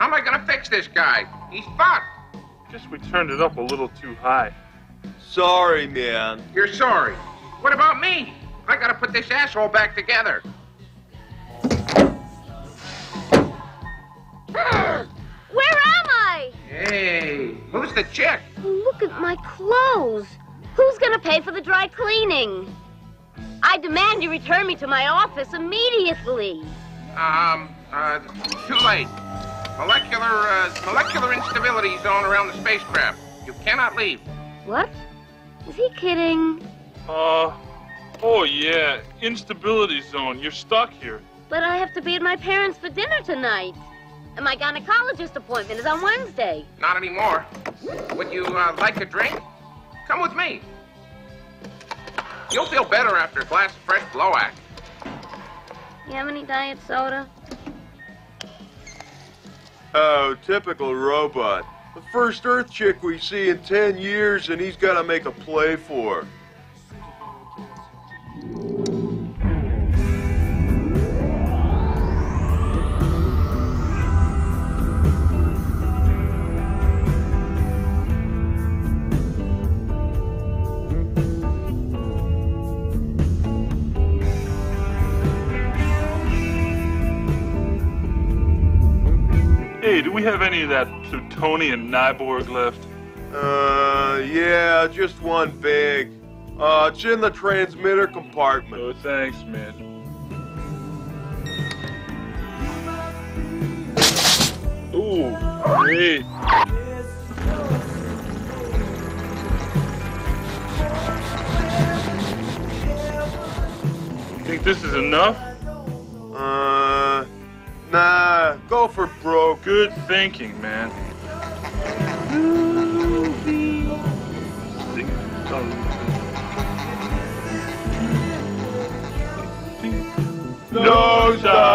am I gonna fix this guy? He's fucked. Guess we turned it up a little too high. Sorry, man. You're sorry. What about me? I gotta put this asshole back together. Where am I? Hey, who's the chick? Look at my clothes. Who's gonna pay for the dry cleaning? I demand you return me to my office immediately. Too late. Molecular instability zone around the spacecraft. You cannot leave. What? Is he kidding? Oh yeah, instability zone. You're stuck here. But I have to be at my parents for dinner tonight. And my gynecologist appointment is on Wednesday. Not anymore. Would you, like a drink? Come with me. You'll feel better after a glass of fresh Bloac. You have any diet soda? Oh, typical robot. The first Earth chick we see in 10 years, and he's got to make a play for her. Hey, do we have any of that plutonian Nyborg left? Yeah, just one bag. It's in the transmitter compartment. Oh, thanks, man. Ooh, great. Think this is enough? Nah, go for broke. Good thinking, man. No,